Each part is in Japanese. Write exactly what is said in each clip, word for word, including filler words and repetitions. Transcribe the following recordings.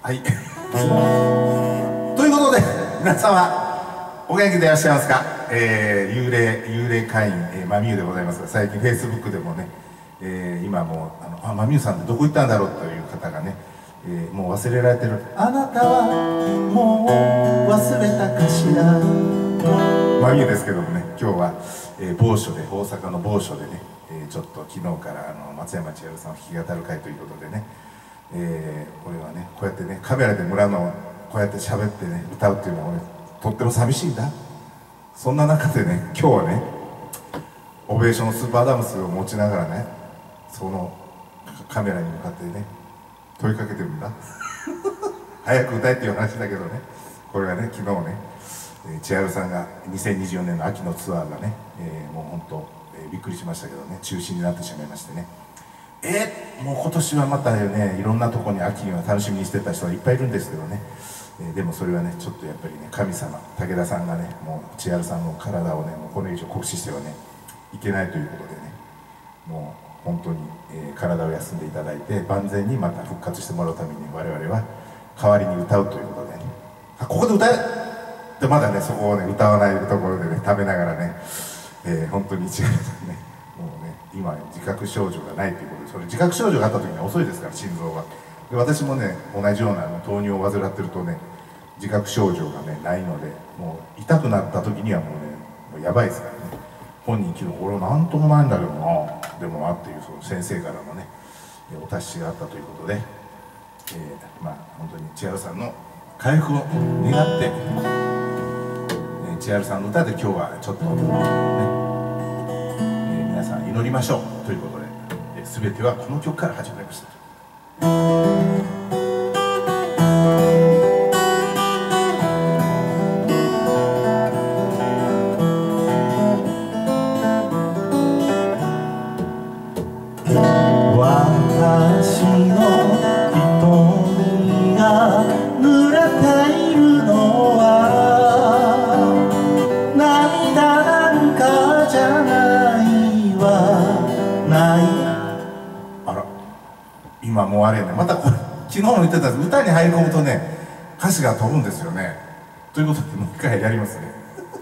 はいということで皆様お元気でいらっしゃいますか。えー、幽霊幽霊会員、えー、マミューでございますが、最近フェイスブックでもね、えー、今もうあのあマミューさんってどこ行ったんだろうという方がね、えー、もう忘れられてる。あなたはもう忘れたかしら。マミューですけどもね、今日は、えー、某所で大阪の某所でね、えー、ちょっと昨日からあの松山千春さんを弾き語る会ということでね、えー、これはねこうやってねカメラで村のこうやって喋ってね歌うっていうのは俺とっても寂しいんだ。そんな中でね今日はねオベーションスーパーダムスを持ちながらねそのカメラに向かってね問いかけてるんだ早く歌えっていう話だけどね、これはね昨日ね千春さんがにせんにじゅうよねんの秋のツアーがね、えー、もう本当、えー、びっくりしましたけどね、中止になってしまいましてね、えー、もう今年はまたねいろんなとこに秋には楽しみにしてた人がいっぱいいるんですけどね、えー、でもそれはねちょっとやっぱりね神様武田さんがねもう千春さんの体をねもうこれ以上酷使してはねいけないということでね、もう本当に、えー、体を休んでいただいて万全にまた復活してもらうために我々は代わりに歌うということでね、あここで歌えでまだねそこをね歌わないところでね食べながらね、えー、本当に千春さんねもうね今自覚症状がないということで、それ自覚症状があった時には遅いですから心臓は。で私もね同じようなあの糖尿を患ってるとね自覚症状がねないので、もう痛くなった時にはもうねもうやばいですからね。本人昨日俺は何ともないんだけどなでもなっていうその先生からのねお達しがあったということで、えー、まあ本当に千春さんの回復を願って、えー、千春さんの歌で今日はちょっとね、えー、皆さん祈りましょうということで、えー、全てはこの曲から始まりました。私の瞳が濡れているのは涙なんかじゃないわないあら今もうあれねまたこれ昨日も言ってた歌に入り込むとね歌詞が飛ぶんですよね。ということでもう一回やりますね。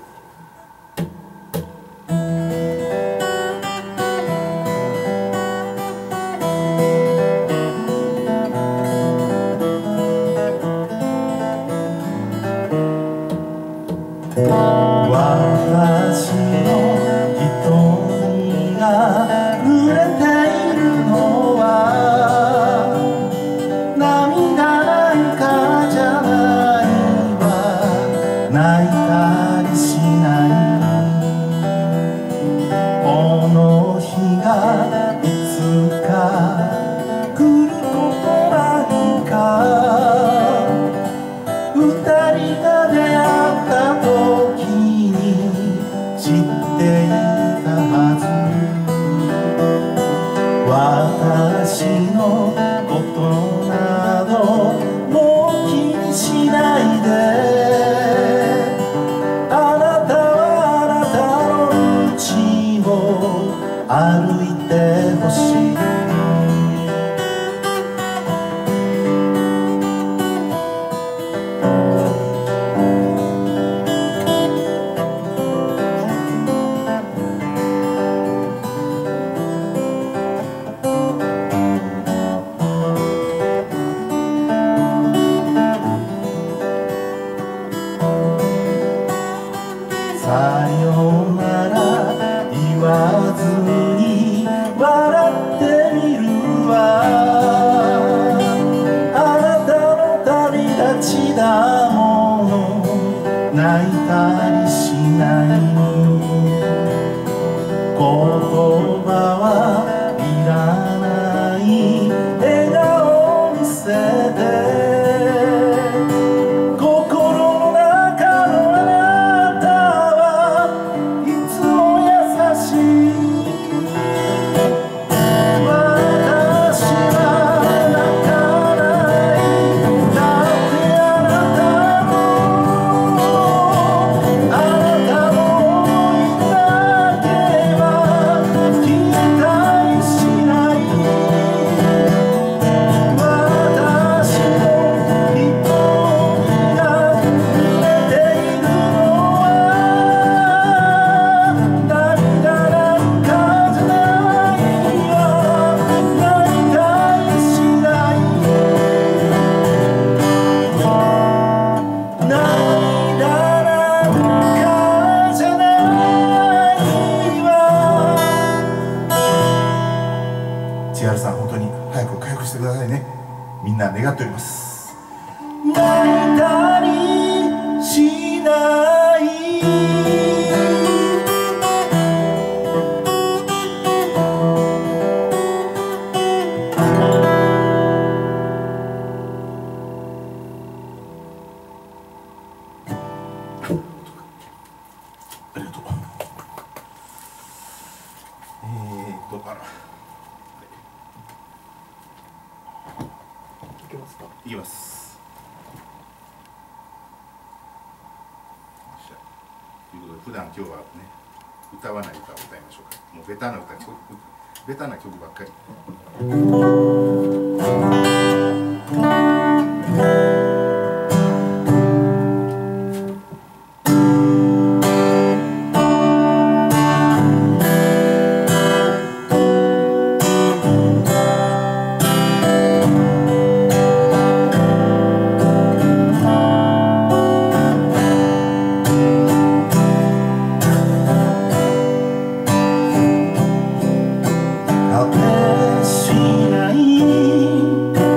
私の瞳が濡れているのは涙なんかじゃないわ泣いた泣いたりしない。ありがとう。えーっと、あら。いけますか？いきます。ということで、普段今日はね、歌わない歌を歌いましょうか。もうベタな歌、ベタな曲ばっかり。果てしない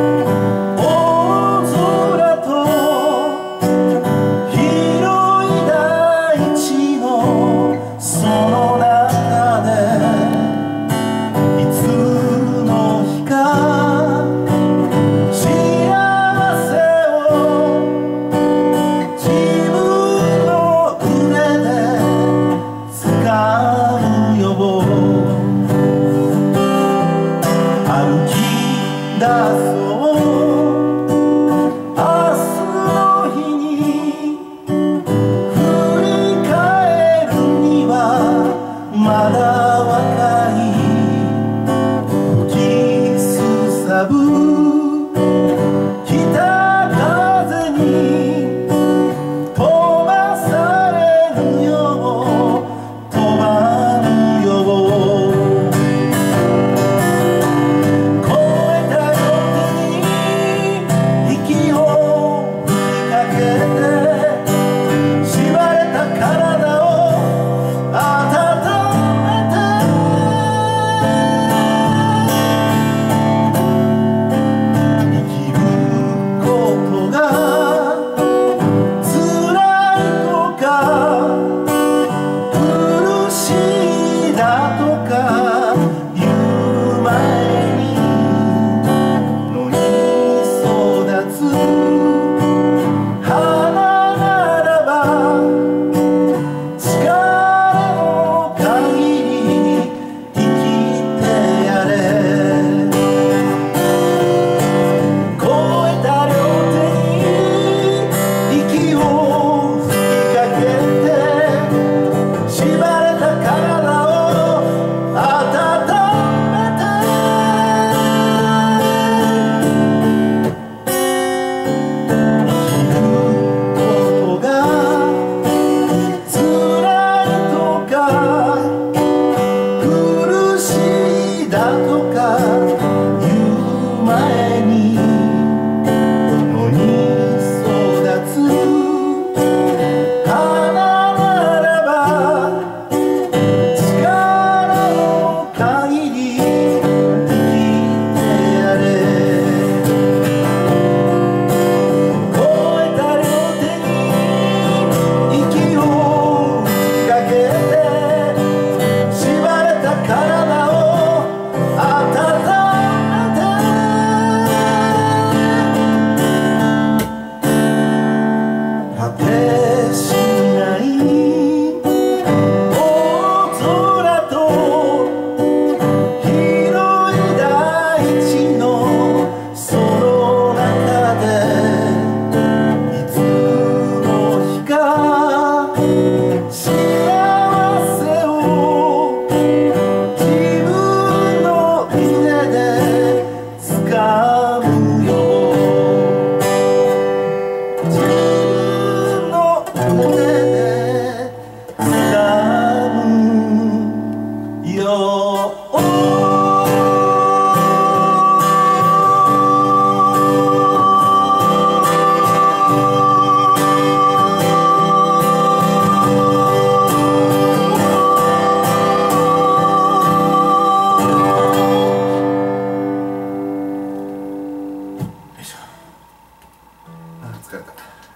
疲れた。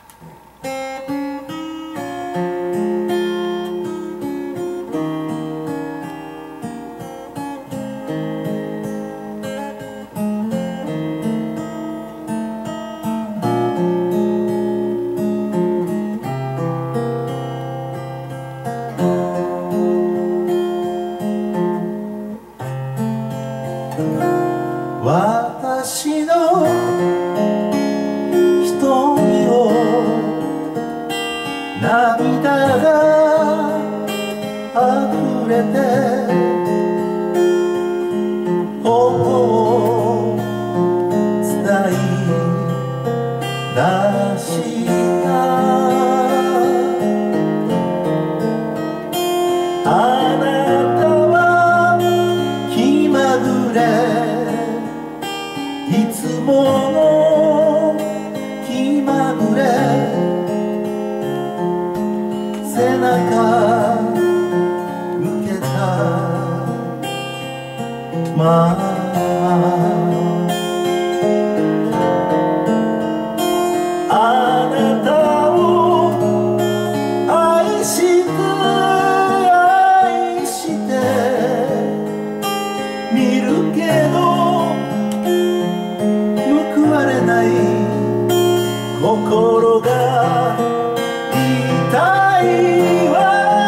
私の瞳を涙が溢れて頬を伝い出したあなたは気まぐれいつもの気まぐれ背中向けたままあなたを愛して愛して見るけど心が痛いわ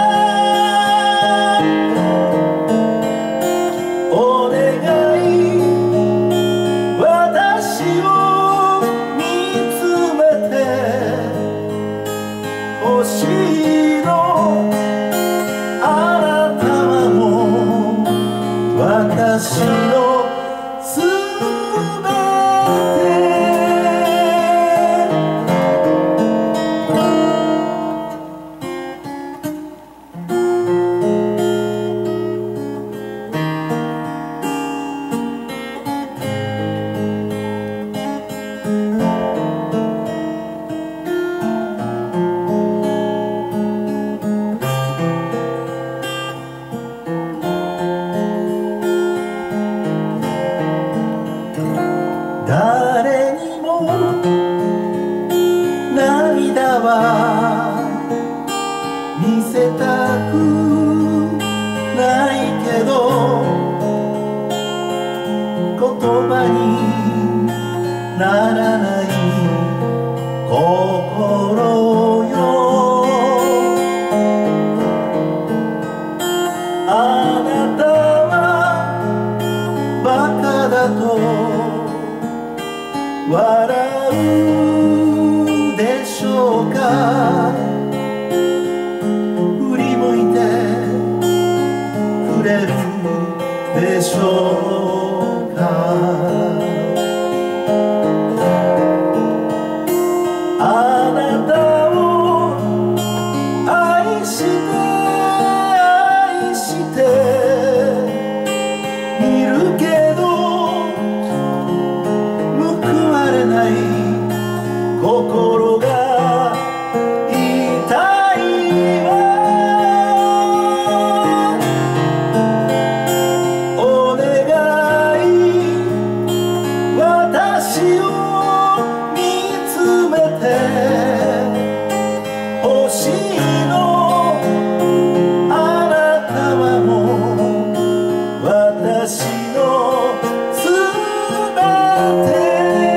お願い私を見つめて星のあなたはもう私のすべて誰にも涙は見せたくないけど言葉にならない心よあなたはバカだと笑うでしょうか振り向いてくれるでしょうかあなたを愛して愛して見るけど心が痛いわお願い私を見つめて星のあなたはもう私のすべて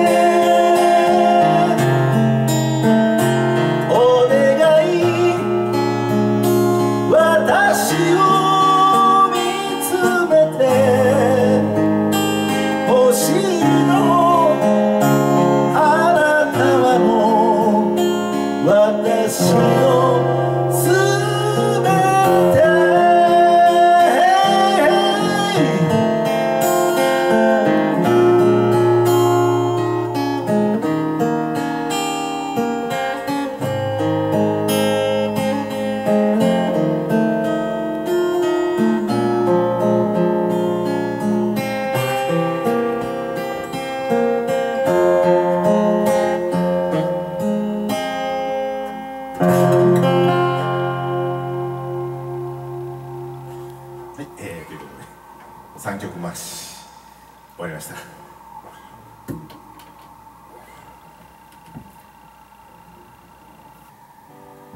私のすべて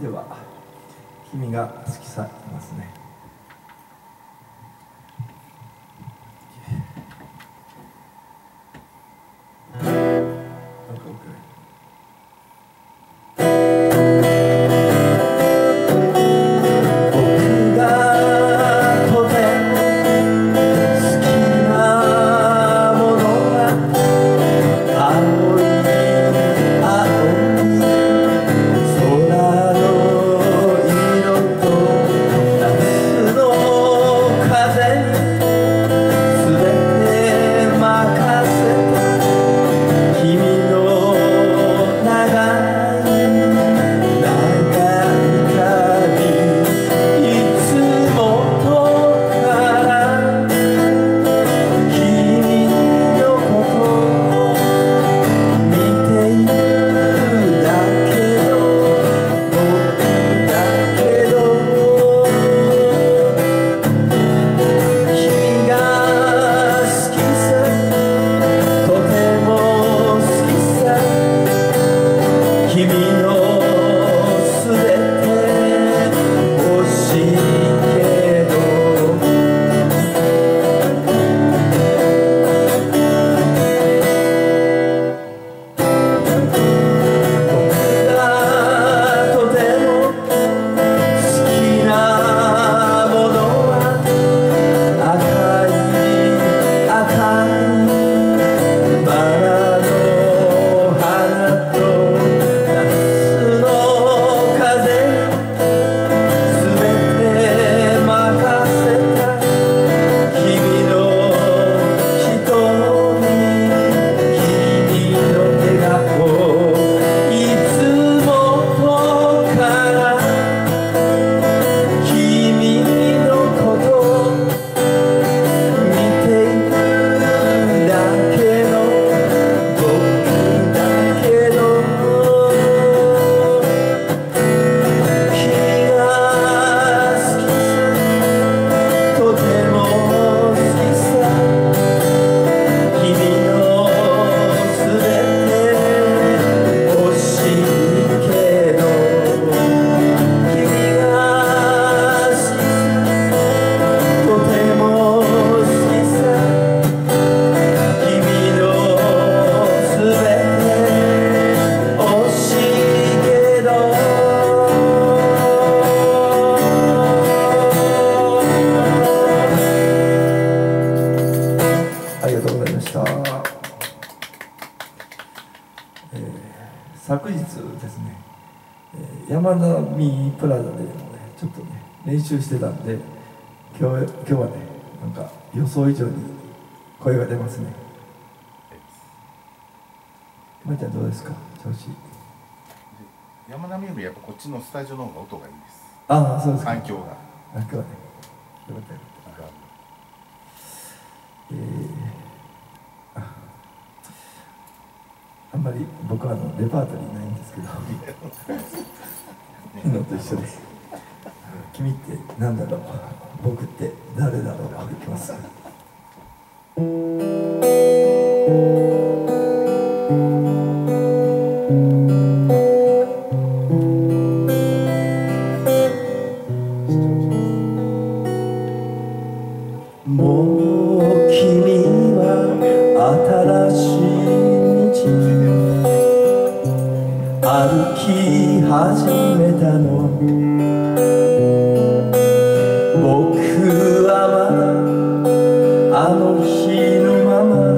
では君が好きさいますね。昨日ですね、山並プラザでもねちょっとね練習してたんで、今日今日はねなんか予想以上に声が出ますね。まちゃんどうですか、調子。 山並よりやっぱこっちのスタジオの方が音がいいです。 ああ、そうですか。 環境が。 環境はね。よかったよかった。えー、あ, あんまり僕はあのレパートリーないんですけど、のと一緒です。君って何だろう、僕って誰だろうができます。歩き始めたの、僕はまだあの日のまま、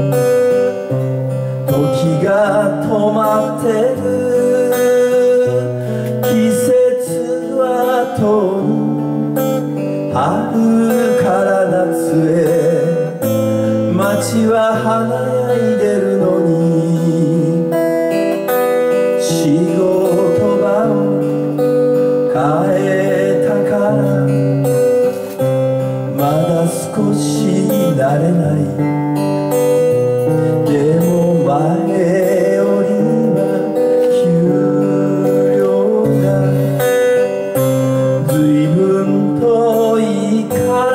時が止まってる、季節はとる、春から夏へ街は華やいでるのに、仕事場を変えたからまだ少し慣れない。でも前よりは給料が随分遠い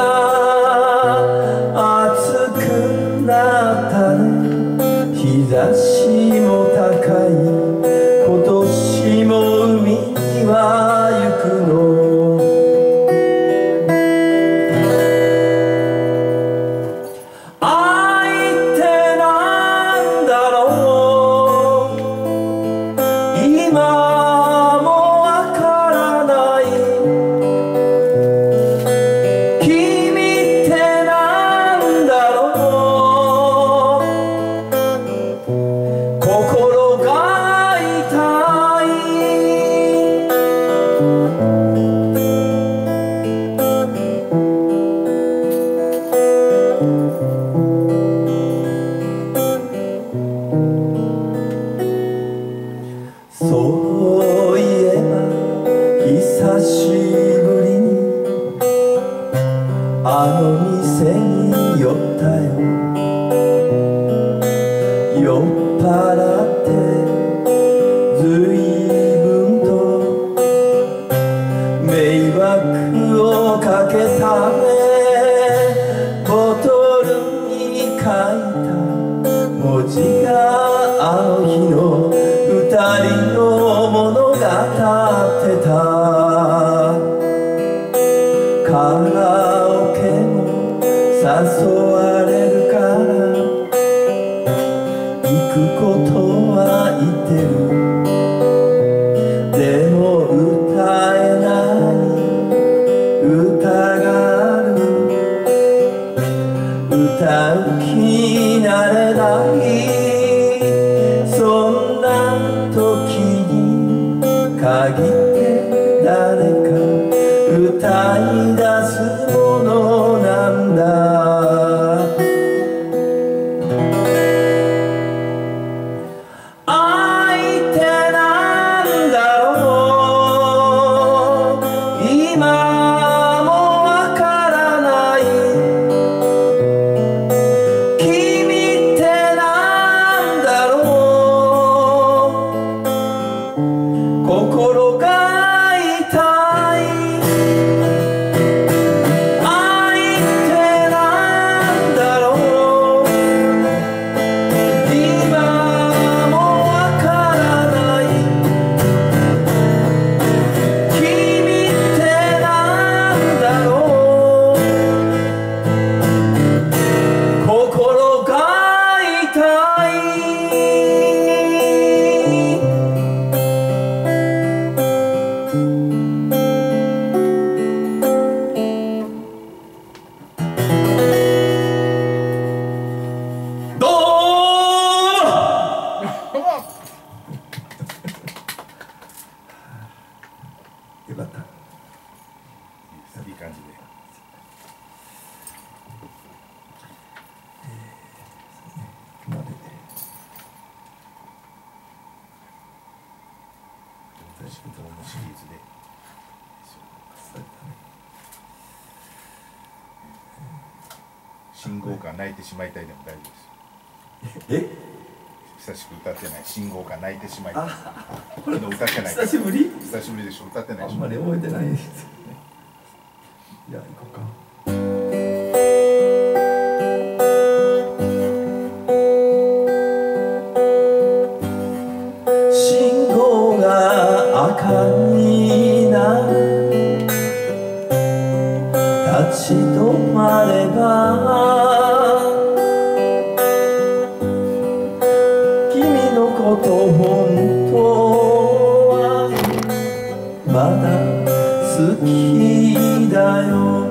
から暑くなったね。日差しも高い今年今もわからない君ってなんだろう心が痛いそういえば久しぶりにあの店に寄ったよ酔っ払ってずいぶんと迷惑をかけたねボトルに書いた文字があの日の二人の物語ってたカラオケも誘われるから行くことは言ってるでも歌えない歌がある歌う気になれないそんな時に限って誰か歌い出すものなんだ愛ってなんだろう今もわからない君ってなんだろう心が痛い愛ってなんだろう今もわからない君ってなんだろう心が痛いどうよかった。 いい感じで。 今まで私のシリーズで。信号感泣いてしまいたいでも大丈夫です。 え久しく歌ってない信号感泣いてしまいたい。 あ昨日歌ってない。 久しぶり久しぶりでしょ歌ってないでしょ。 あんまり覚えてないですよねじゃあ行こうか信号が赤になる立ち止まれば君のこと本当はまだ好きだよ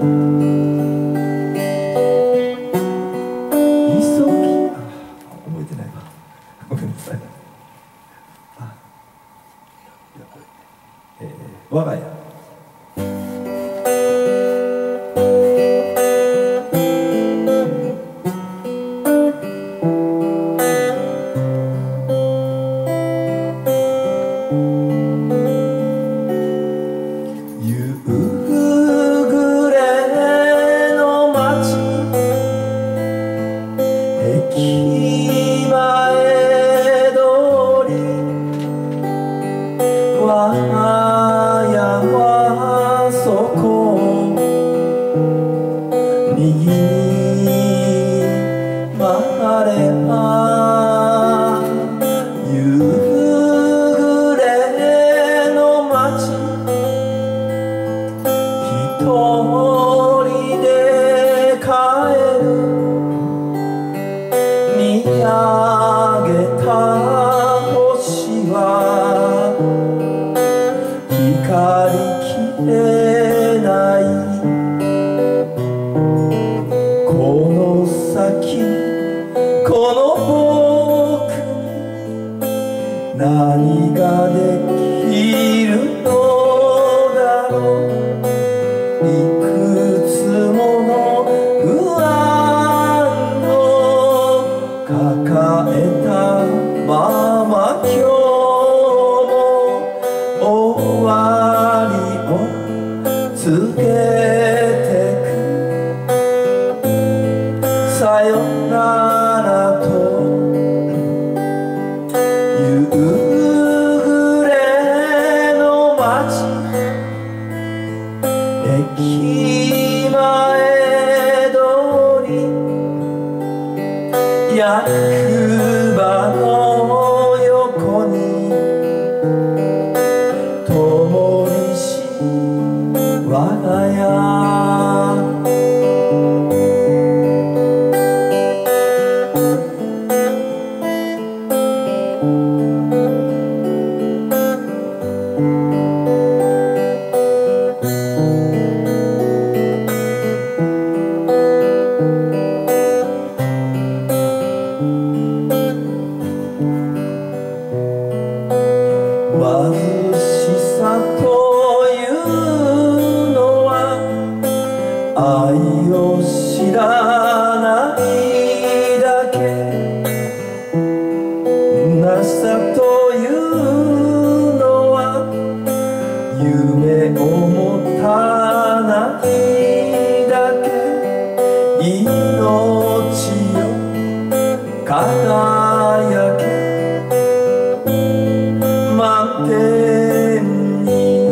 急ぎあ覚えてないわごめんなさいあいやこれ、えー、我が家夕暮れ駅前通り役場の横に灯し我が家貧しさというのは愛を知らないだけ虚しさというのは夢を持たないだけ命よ輝け満天に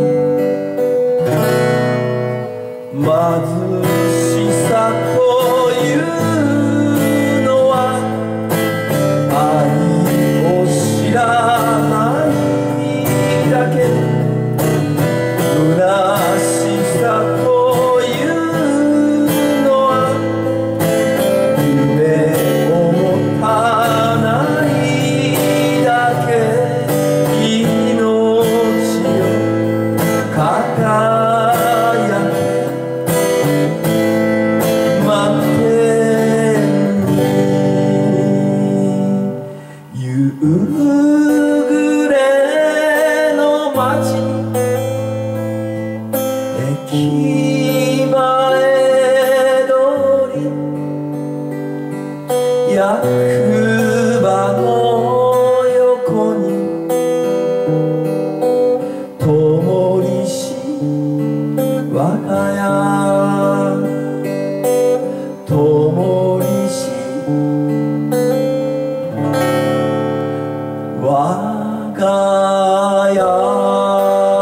貧しさというのは愛を知らないだけ虚しさというのは夢を持たないだけ命よ輝け満天に夕暮れの街駅前通り役場の横に灯りし我が家灯りし我が家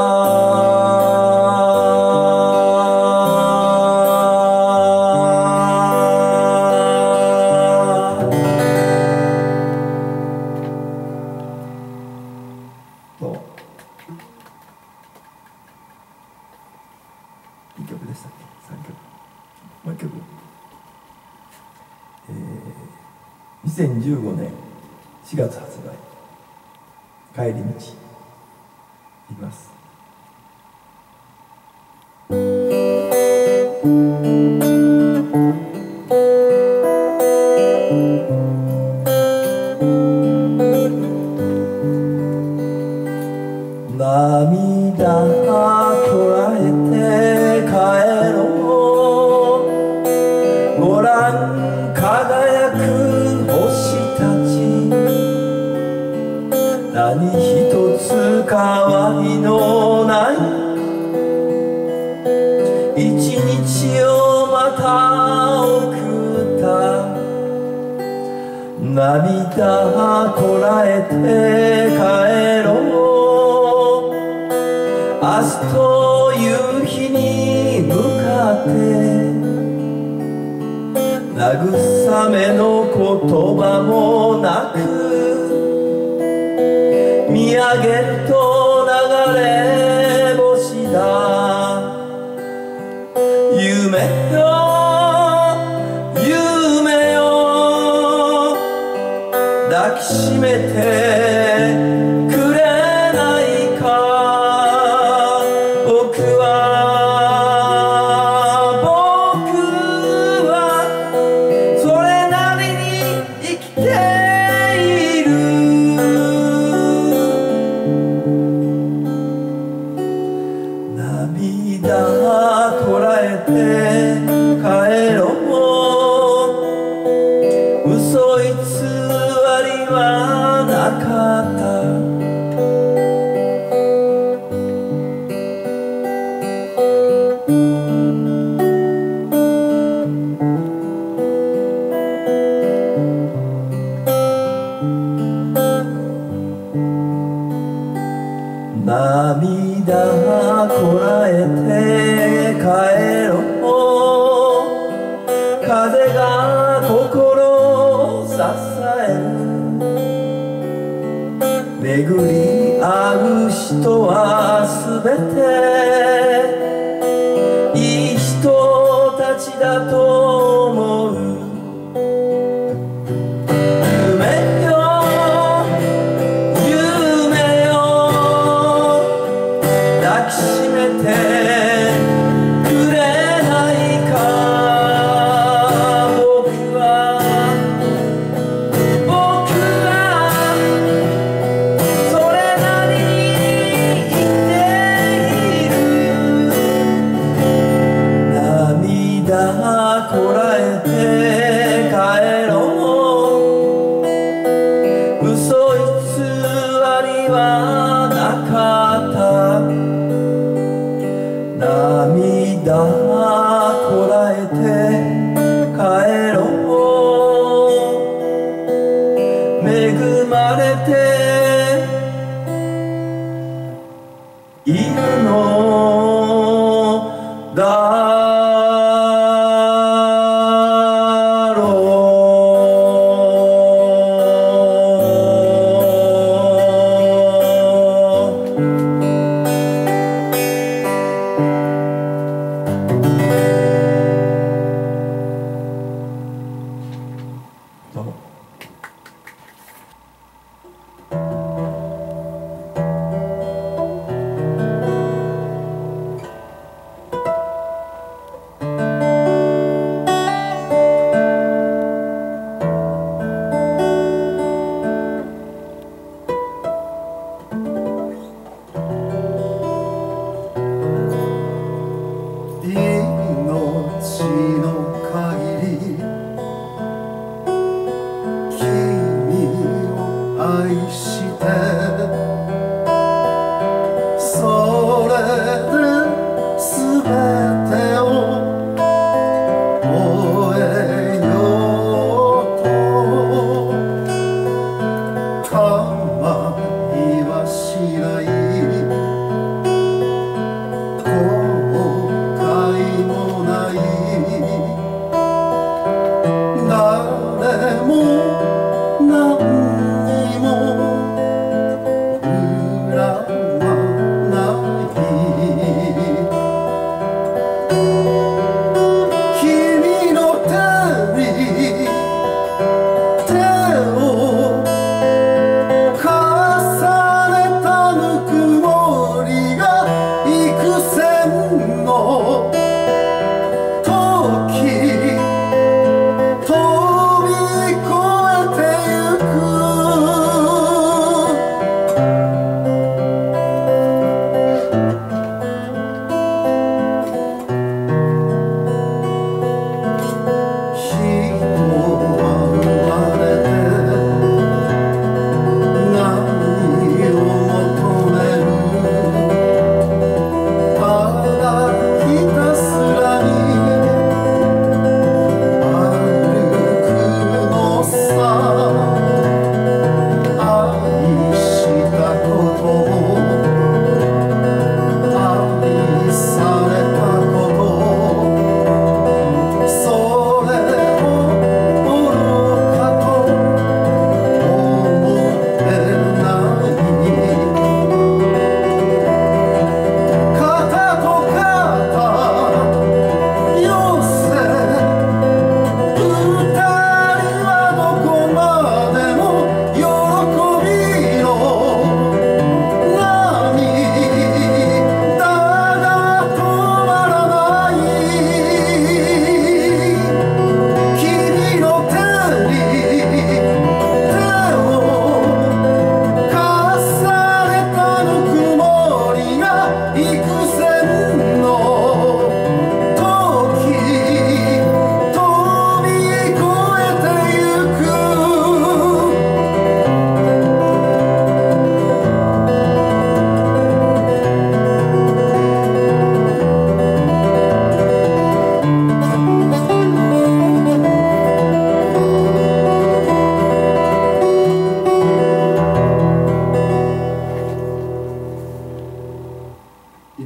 といい曲でしたっけさんきょくもういっきょく、えー、にせんじゅうごねんしがつ発売帰り道いきます。涙こらえて帰ろうご覧輝く星たち何一つ変わりのない一日をまた送った涙こらえて帰ろう明日という日に向かって慰めの言葉もなく見上げると流れ星だ夢よ夢よ抱きしめてこらえて帰ろう嘘偽りはなかった涙こらえて帰ろう。風が心を支える。巡り合う人はすべていい人たちだと思う。夢よ夢よ抱きしめてくれないか。僕は僕はそれなりに生きている。涙こらえて帰ろう。嘘偽りはなかった。涙こらえて帰ろう。恵まれているのだどうも。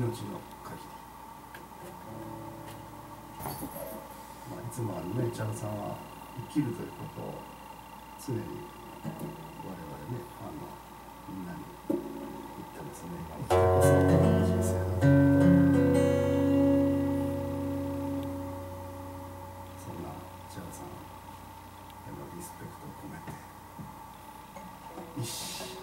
まあ、いつもあのね、チャルさんは生きるということを常に我々ね、あのみんなに言ってですね、生きてこそ大人の人生だということを、そんなチャルさんへのリスペクトを込めて、一死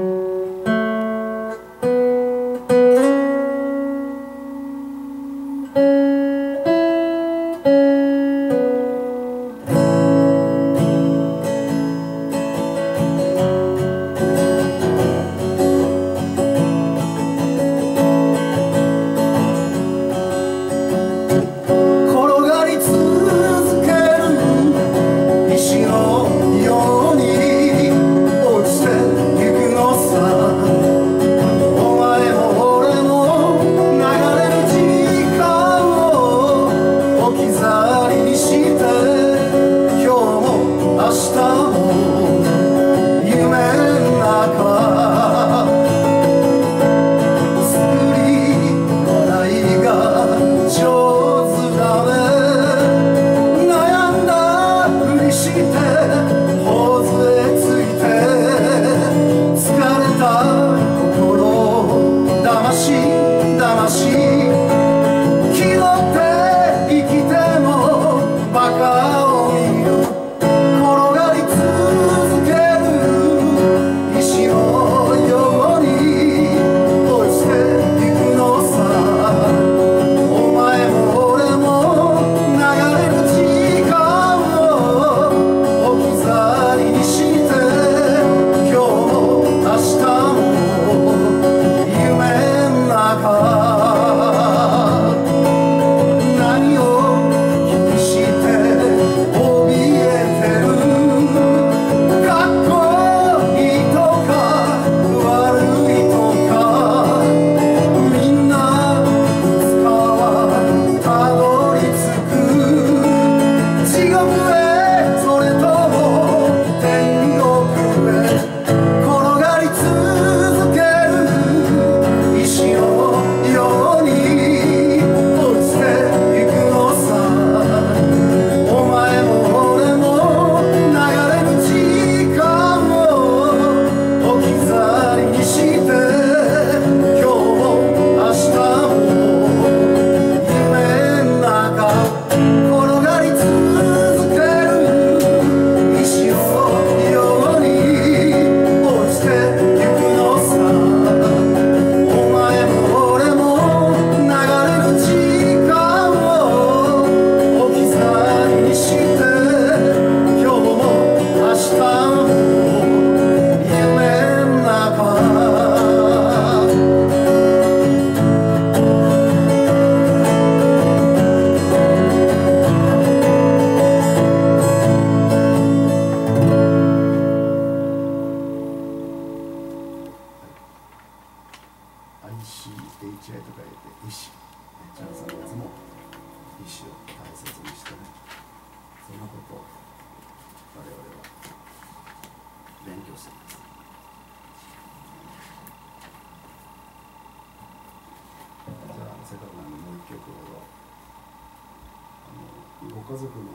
ご家族の、ね、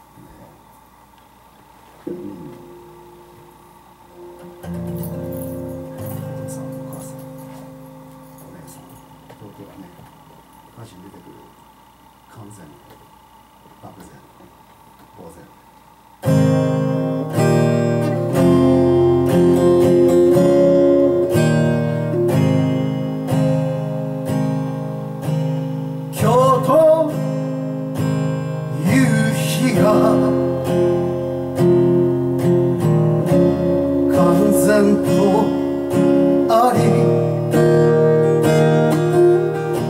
うん、お父さん、お母さん、お姉さん、弟がね、歌詞に出てくる完全、漠然、呆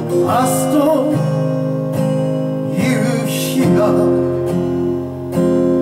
然。「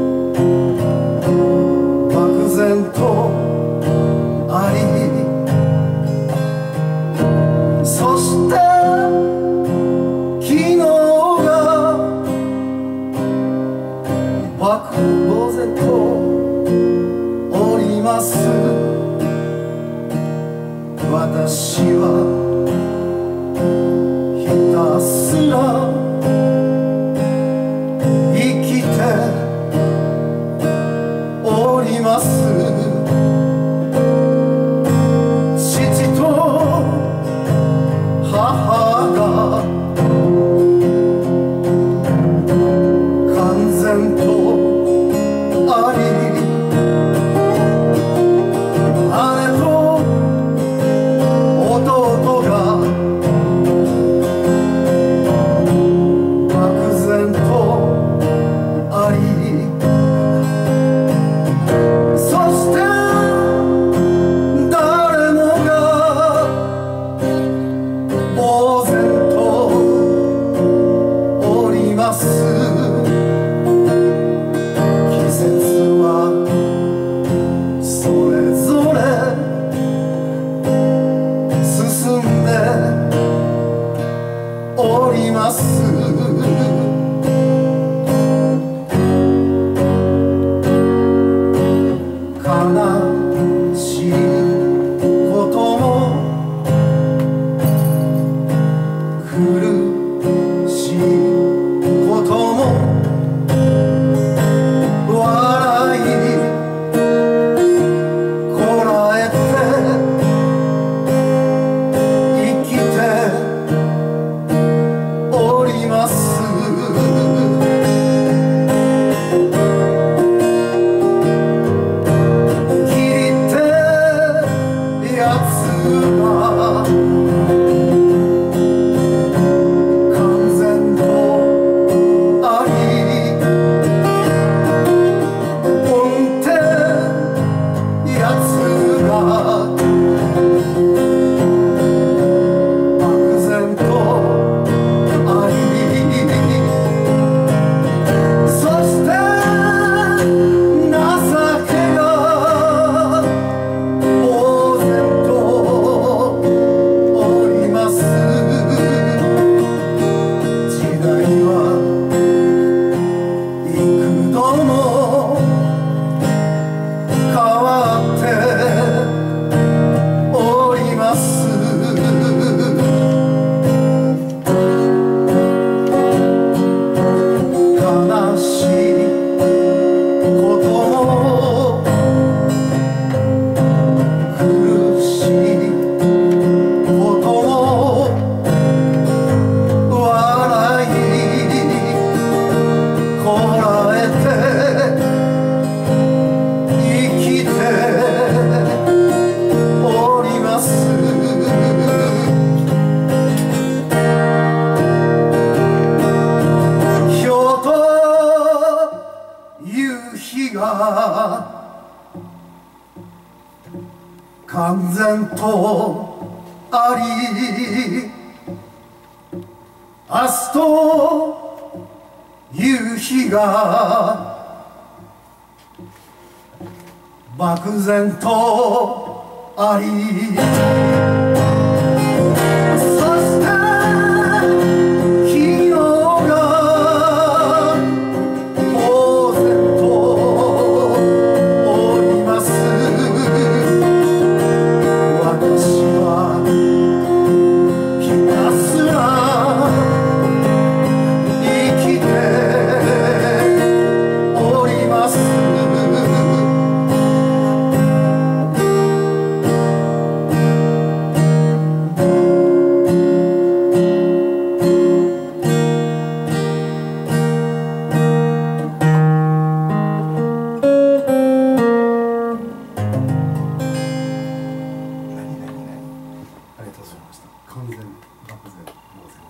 悲しいことも苦しいことも笑いこらえて生きております。完全とあり、明日と夕日が漠然とあり、そして昨日が呆然とおります。私はひたすら生きております。完全漠然呆然。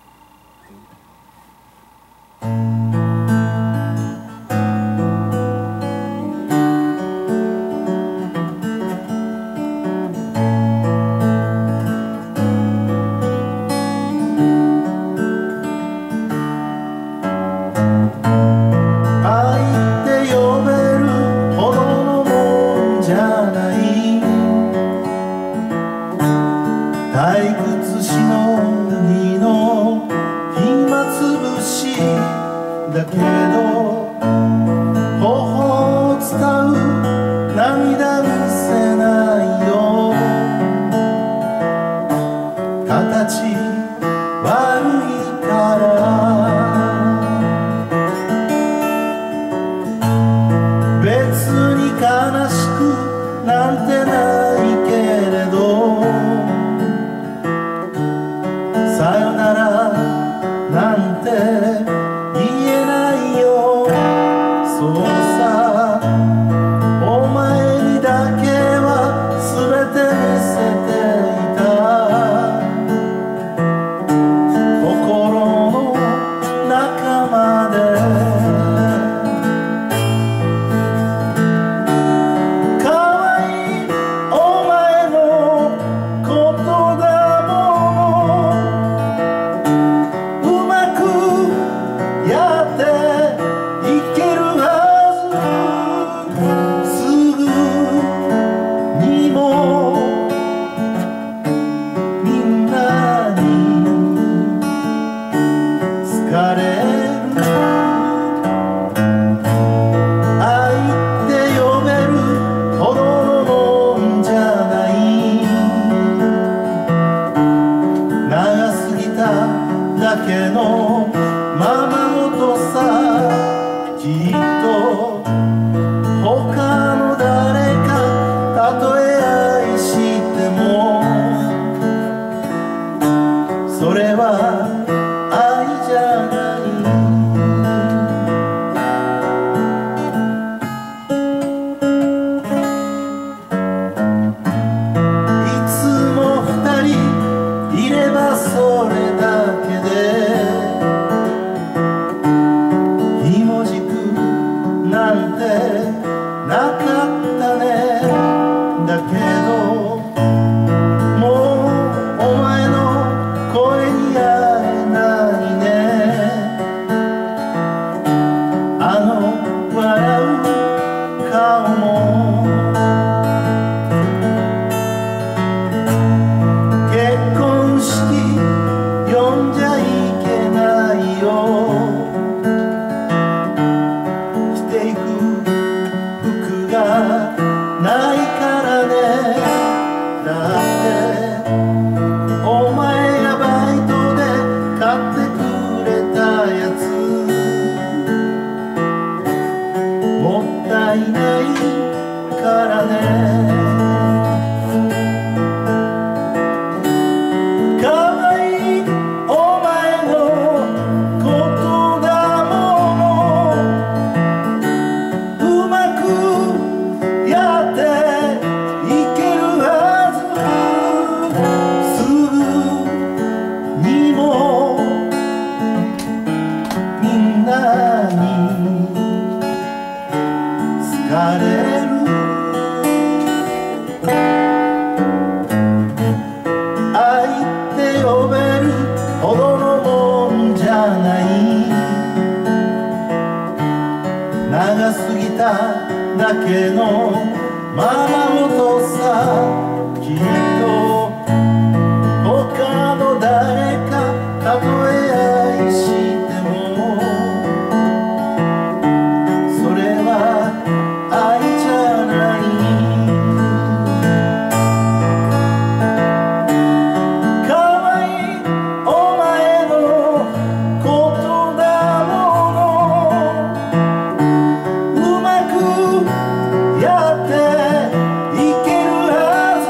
愛って呼べるほどのもんじゃない、退屈しのぎの暇つぶしだけど、頬を伝う涙見せないよ。形悪いから別に悲しくなんてないけれど、さよならなんて言えないよ。そうさ、お前にだけは全て見せていた。 それは愛じゃないいつも二人いればそれだけでひもじくなんてなかったねだけどもうお前の声に会えないねあの笑う顔も結婚式呼んじゃいけないよ着ていく服がないからねだってお前がバイトで買ってくれたやつもったいないからねかわいいお前のことだものうまくやっていけるはずすぐにもみんなに好かれる愛って呼べるほどのもんじゃない長すぎただけのままごとさきっと他の誰かたとえ愛してもそれは愛じゃないかわいいお前のことだものうまくやっていけるは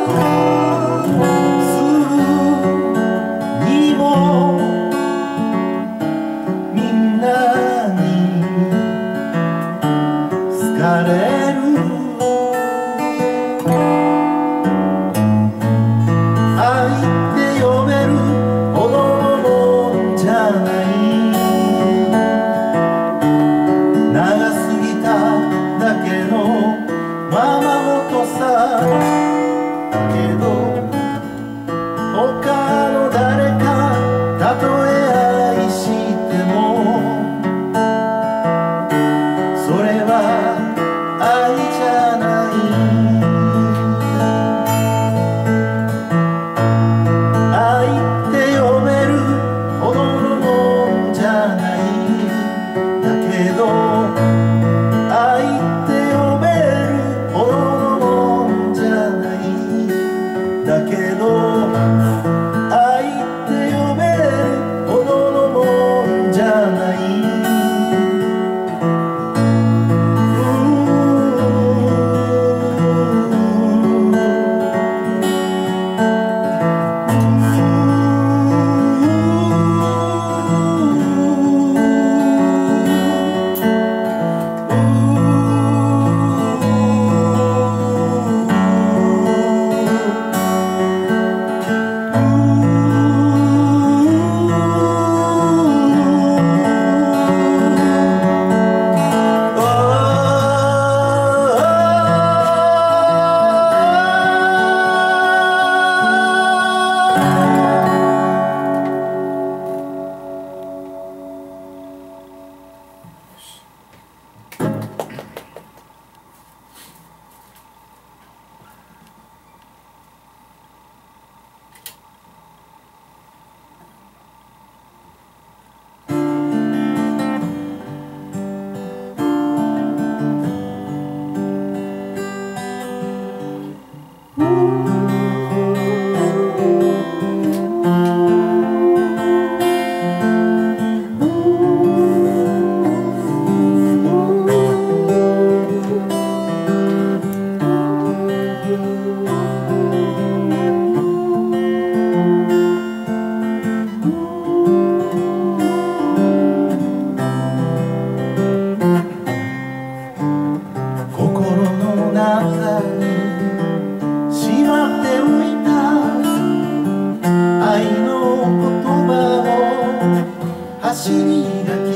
走り書き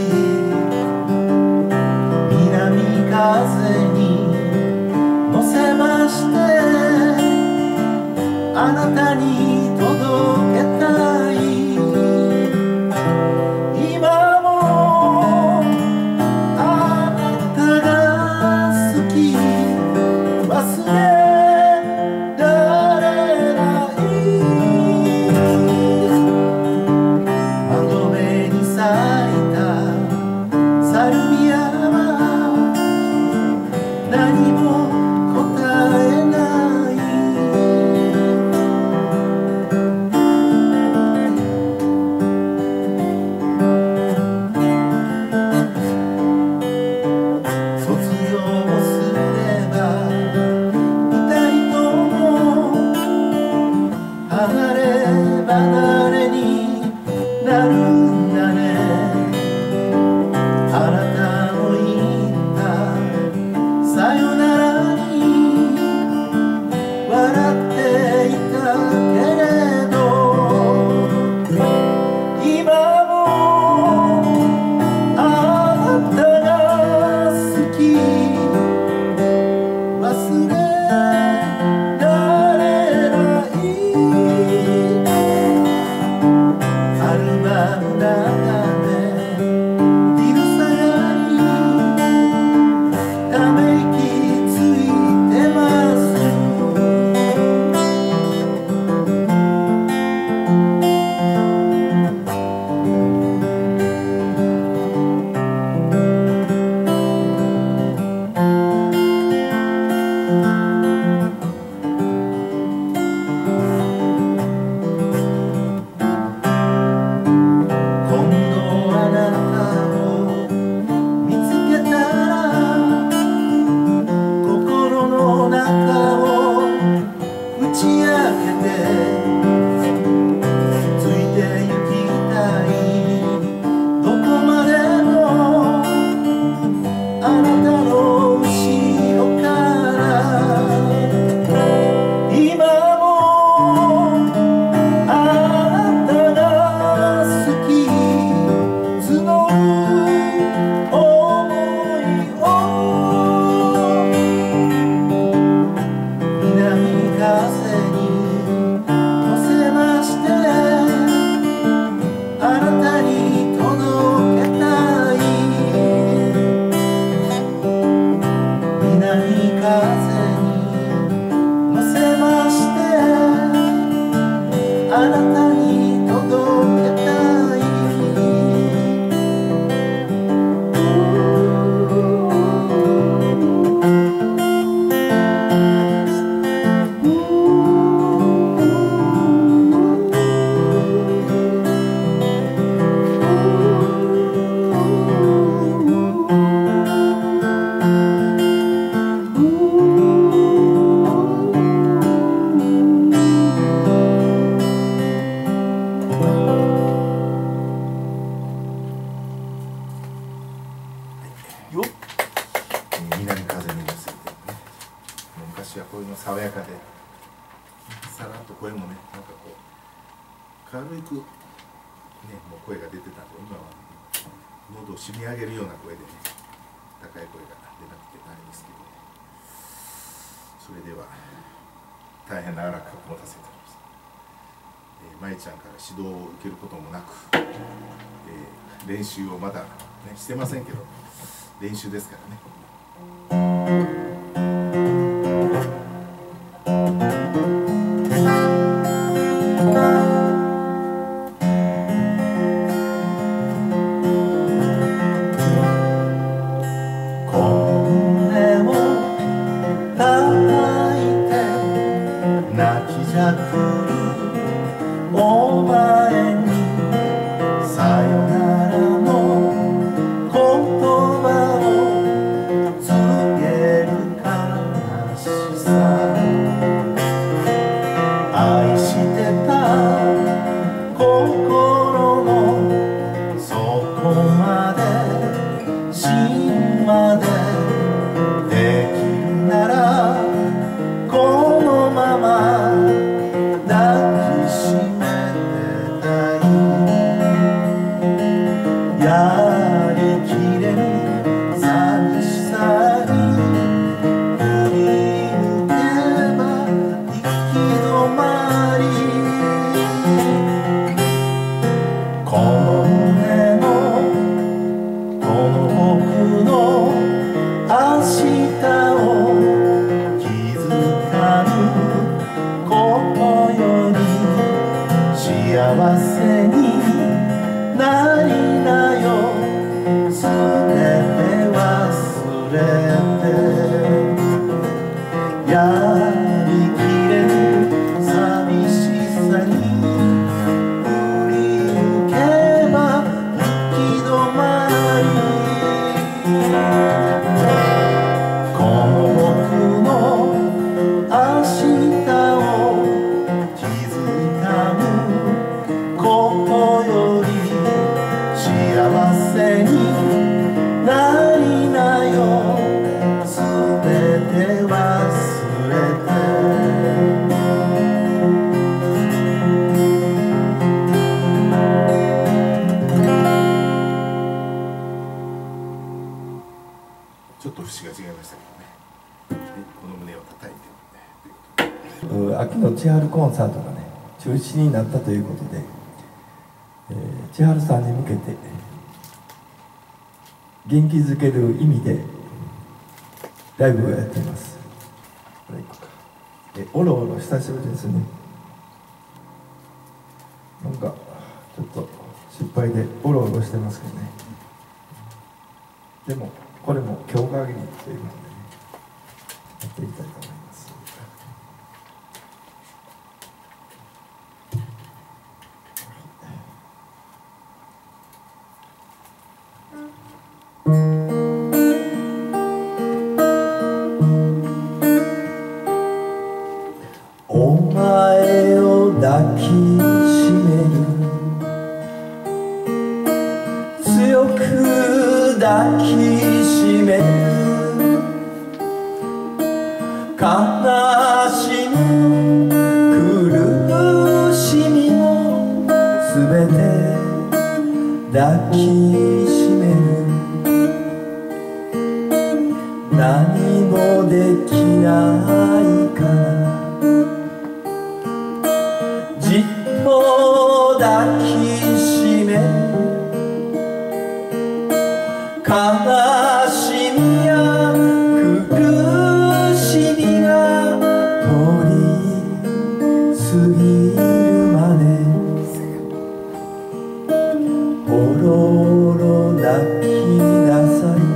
南風に乗せましてあなたに届けたい今もあなたが好き忘れられない窓辺に咲いたサルビアは何も答えない卒業すれば二人とも離れ離れになるんだねあなたの言ったさよならに笑っていたけれど今もあなたが好き忘れられないアルバム眺め昼下がりため息ついてます今度あなたを見つけたら心の中を打ち明けてついて行きたいどこまでもあなたの後ろから今もあなたが好き募る想いを南風に乗せましてあなたに届けたい南風に乗せましてあなたに届けたいよっ南風に乗せてね、もう昔はこういうの爽やかでさらっと声もねなんかこう軽くねもう声が出てたんで今は喉を締め上げるような声でね高い声が出なくてないんですけどねそれでは大変長らく持たせております、えー、舞ちゃんから指導を受けることもなく、えー、練習をまだ、ね、してませんけど練習ですからね胸を叩いて泣きじゃくるお前にさよならの言葉を告げる悲しさ愛してた心の底まで芯までできるならこのまま抱きしめてたいせになりなよすべて忘れてやりきれぬ寂しさに振り向けば行き止まりこの僕の明日を気づかぬことより幸せになりなよすべて忘れてちょっと節が違いましたけどね、この胸を叩いて、 秋の千春コンサートがね中止になったということで、えー、千春さんに向けて元気づける意味でライブをやっています。これいこうか。えおろおろ久しぶりですね。なんかちょっと失敗でおろおろしてますけどね。でもこれも今日限りということでねやっていきたいと思います。お前を抱きしめる強く抱きしめる悲しみ苦しみもすべて抱きしめる何もできないからじっと抱きしめ悲しみや苦しみが通り過ぎるまでおろおろ泣きなさい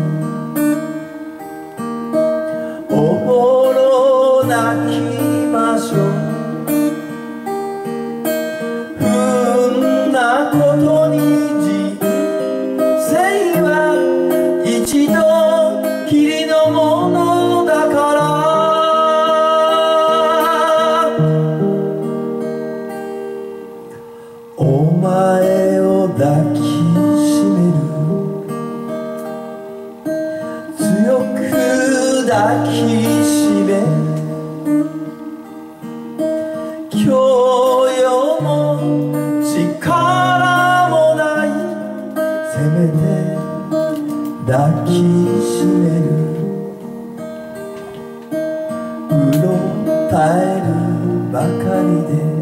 おろ泣きましょうことに人生は一度きりのものだからお前を抱きしめる強く抱きしめ今日よも力もないせめて抱きしめるうろたえるばかりで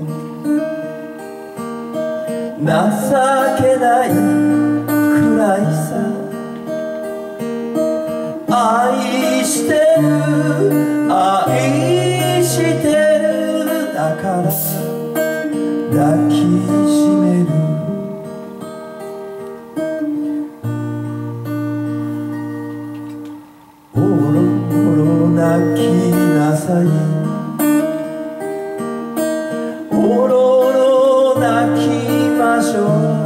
情けないくらいさ愛してる愛してるだから抱きしめるおろおろ泣きなさいおろおろ泣きましょう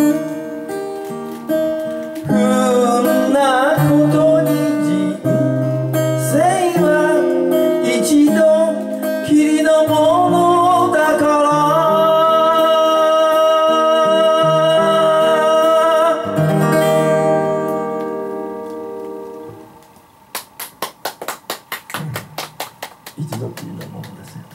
不運なことに人生は一度きりのものだから一度きりのものですよね。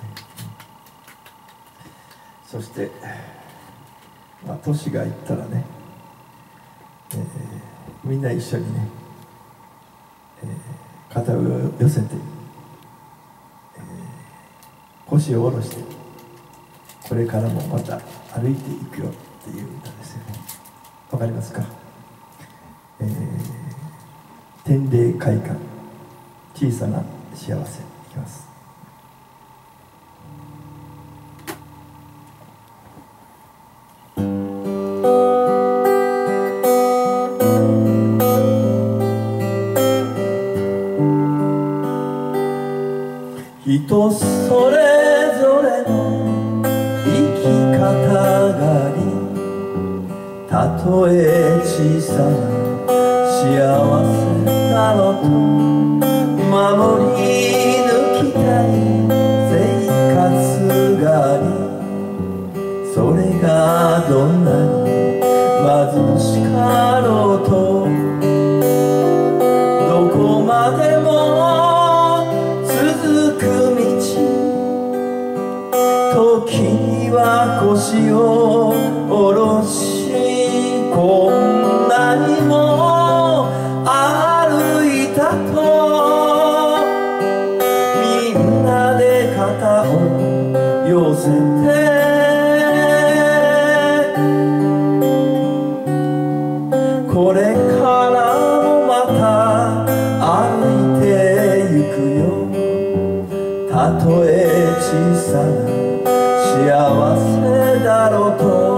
そして、まあ、年がいったらね、えー、みんな一緒にね、えー、肩を寄せて、えー、腰を下ろしてこれからもまた歩いていくよっていう歌ですよね。わかりますか？えー、天霊開花小さな幸せいきます。 「 人それぞれの生き方があり、たとえ小さな幸せだろうと守り抜きたい生活があり、それがどんなに貧しかろうとどこまでも続く道、時には腰を下ろしこんなにも歩いたとみんなで肩を寄せてこれからもまた歩いてゆくよ、たとえ小さな幸せだろうと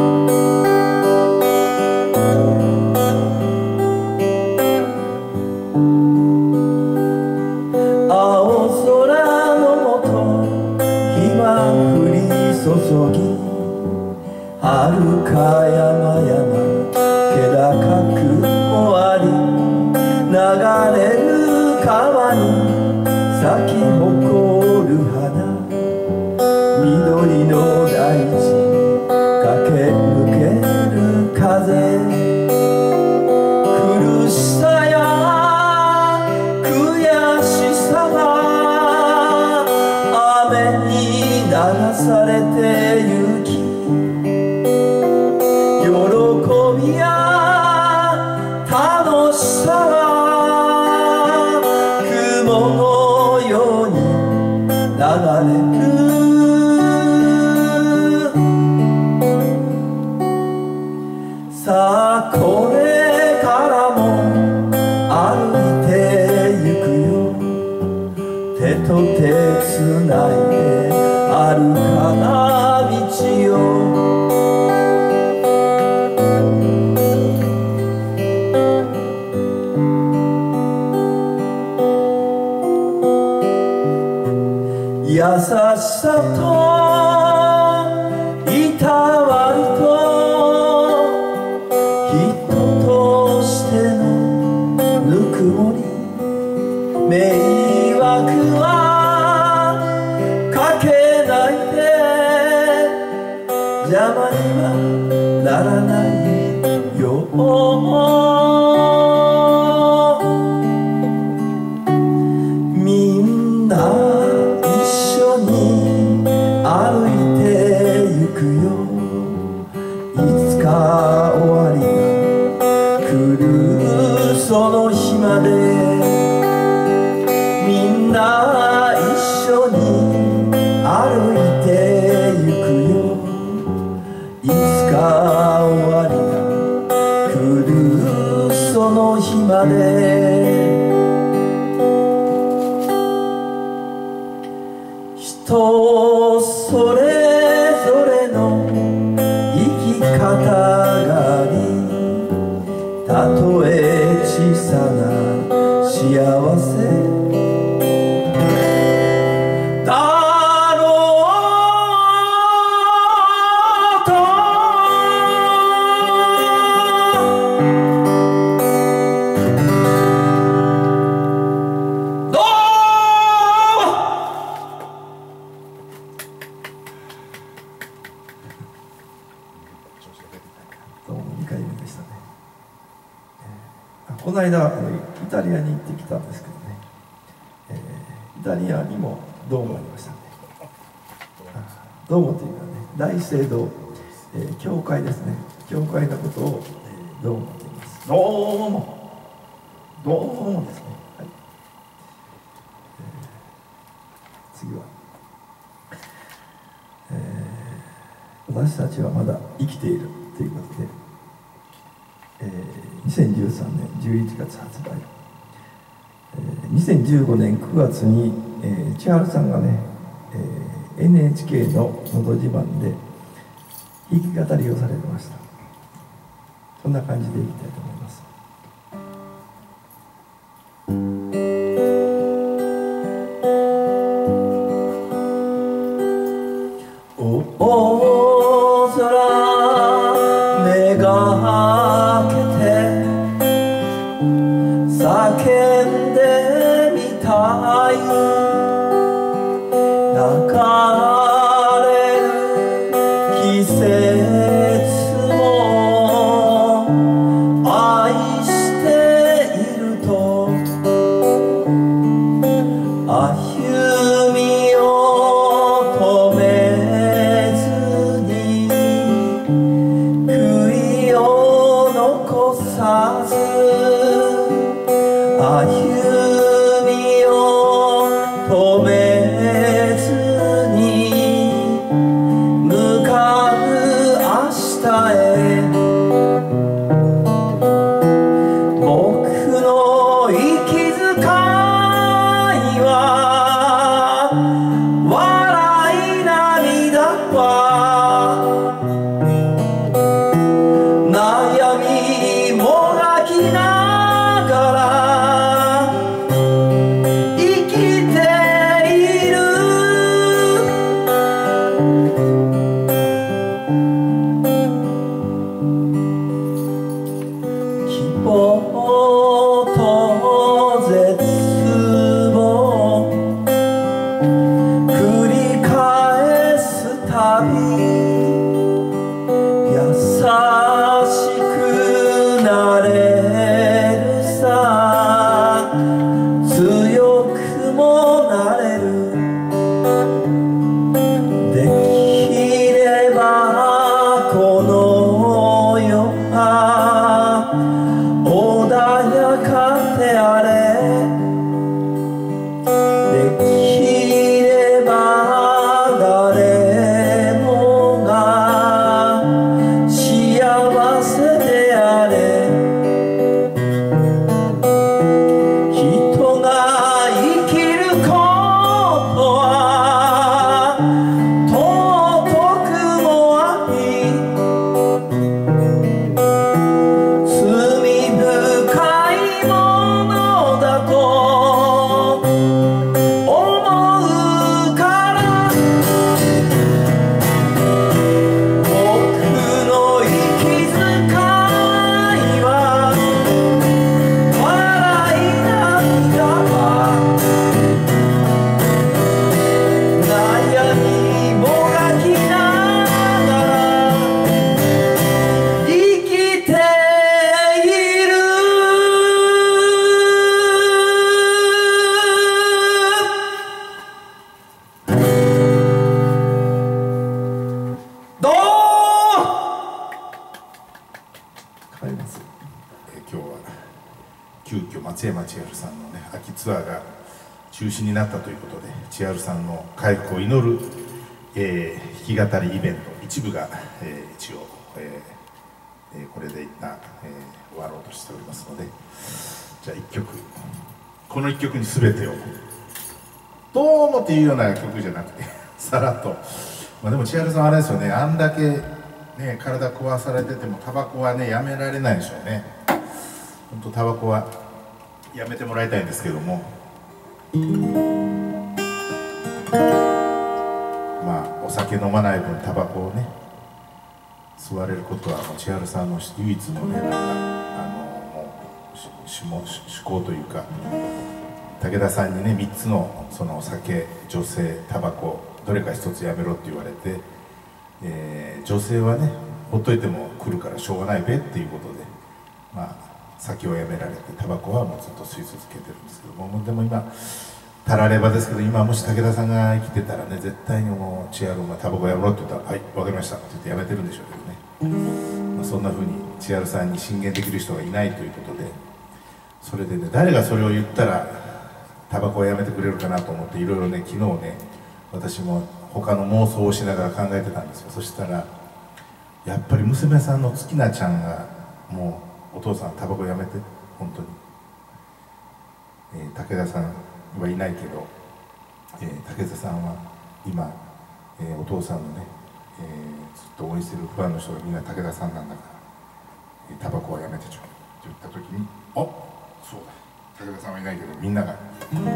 青空のもと日は降り注ぎ、遥か山々気高くもあり、流れる川に咲き誇る花、緑の大地駆け抜ける風、苦しさや悔しさは雨に流されてゆき、喜びや楽しさは雲のように流れる。さあこれからも歩いてゆくよ、手と手つないで歩かな道よ、優しさといたわりと人としてのぬくもり、迷惑はかけないで邪魔にはならないよ、みんな歩いてゆくよ、いつか終わりが来るその日まで、みんな一緒に歩いてゆくよ、いつか終わりが来るその日まで、人それぞれの生き方があり、たとえ小さな幸せだろうとどうどうもにかいめでしたね。えー、この間あのイタリアに行ってきたんですけどね、えー、イタリアにもドームありましたね。ドームというのはね、大聖堂、えー、教会ですね。教会のことを、えー、ドームと言います。どうもどうもですね。はい、えー、次は、えー、私たちはまだ生きているということで、えー、にせんじゅうさんねんじゅういちがつ発売、えー、にせんじゅうごねんくがつに、えー、千春さんがね、えー、エヌエイチケー の「のど自慢」で弾き語りをされてました。 こんな感じでいきたいと思います。大空めがけて叫んでみたい、流れる季節も愛していると、歩みを止めずに悔いを残さず、歩みを止めずに向かう明日へ、僕の息遣いは笑い涙は悩みもがきながら生きている。希望と絶望繰り返すたび、優しくなれるさ、強くもなれる。できればこの世は穏やかであれ、できれば誰もが幸せであれ、人が生きることは尊くもあり、罪深いものだと思うから、僕の息遣いは笑い涙は悩みもがきながら生きている。どう帰ります。えー今日は急遽松山千春さんのね秋ツアーが中止になったということで、千春さんの回復を祈る、えー弾き語りイベント一部が、えー一応、えーえーこれで一旦、えー終わろうとしておりますので、じゃあいっきょく、このいっきょくに全てをどうもっていうような曲じゃなくてさらっと、まあ、でも千春さんはあれですよね、あんだけね体壊されててもタバコはねやめられないでしょうね。本当タバコはやめてもらいたいんですけども、まあお酒飲まない分タバコをね吸われることはもう千春さんの唯一のねなんかあのもうしも趣向というか、武田さんにねみっつのそのお酒、女性、タバコどれか一つやめろって言われて、えー女性はねほっといても来るからしょうがないべっていうことで、まあ酒をやめられてタバコはもうずっと吸い続けてるんですけども、でも今たらればですけど、今もし武田さんが生きてたらね絶対にもう千春がタバコやめろって言ったら「はい分かりました」って言ってやめてるんでしょうけどね、まあ、そんな風に千春さんに進言できる人がいないということで、それでね誰がそれを言ったらタバコをやめてくれるかなと思っていろいろね昨日ね私も他の妄想をしながら考えてたんですよ。そしたらやっぱり娘さんの月菜ちゃんがもうお父さんタバコやめて本当に、えー、武田さんはいないけど、えー、武田さんは今、えー、お父さんのね、えー、ずっと応援してるファンの人がみんな武田さんなんだから、えタバコはやめてちょ」と言った時に「あ、そうだ、武田さんはいないけどみんなが、えーね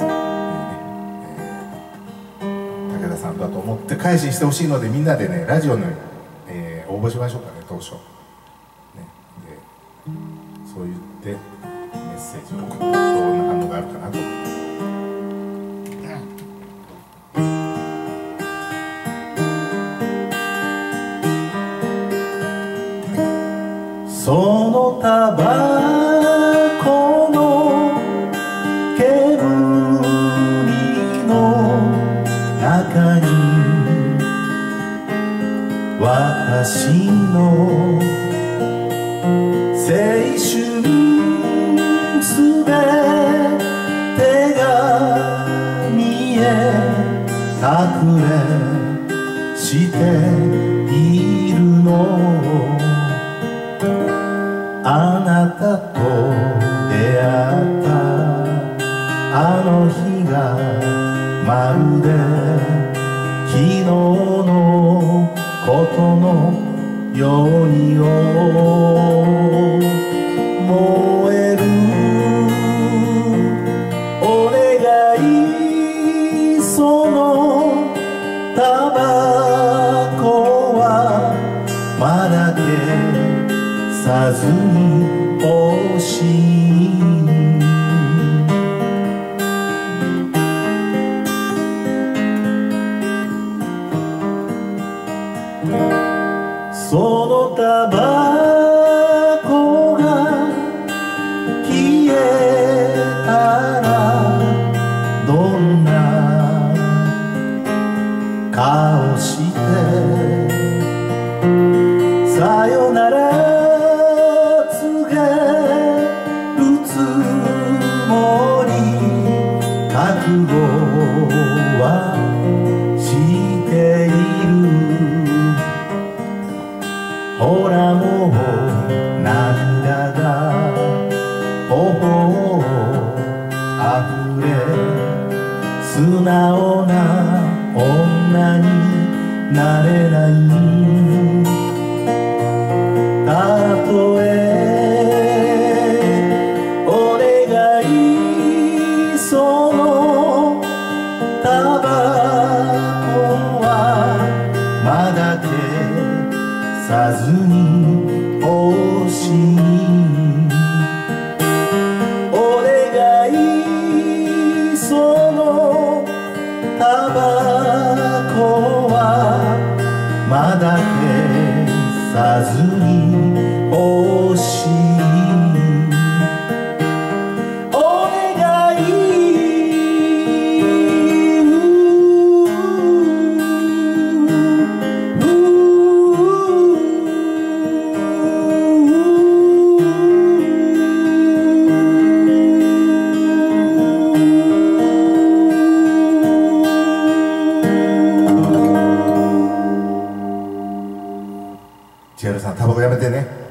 えー、武田さんだと思って改心してほしいのでみんなでねラジオの、えー、応募しましょうかね当初、ね、でそう言ってメッセージを送ったらどんな反応があるかなと。 そのタバコの煙の中に私の青春すべてが見え隠れしているの。あなたと出会ったあの日がまるで昨日のことのように燃える。お願いそのタバコはまだ消さずに欲しい。そのタバコが消えたらどんな顔してさよなら告げるつもり。覚悟はしている。ほらもう涙が頬をあふれ素直な女になれない。たとえお願いそのタバコはまだ消さずに欲しい。お願いそのタバコはまだ消さずに欲しい。お願い千春さんタバコやめてね。